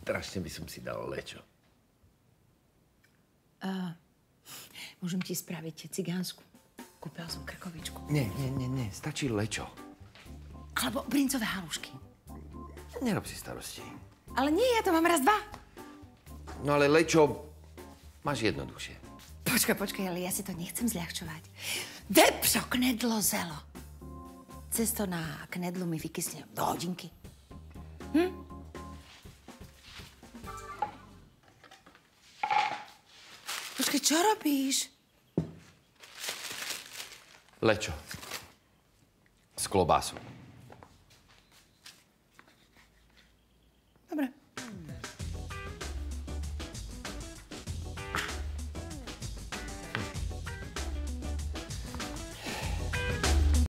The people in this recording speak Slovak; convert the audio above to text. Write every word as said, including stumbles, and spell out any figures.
strašne by som si dal lečo. Uh, môžem ti spraviť cigánsku. Kúpila som krkovičku. Nie, nie, nie, nie. Stačí lečo. Alebo brincové halušky. Nerob si starosti. Ale nie, ja to mám raz, dva. No ale lečo máš jednoduchšie. Počkaj, počkaj, ale ja si to nechcem zľahčovať. Depšo, knedlo, zelo. Cesto na knedlu mi vykysne do hodinky. Hm? Počkaj, čo robíš? Lečo. S klobásou.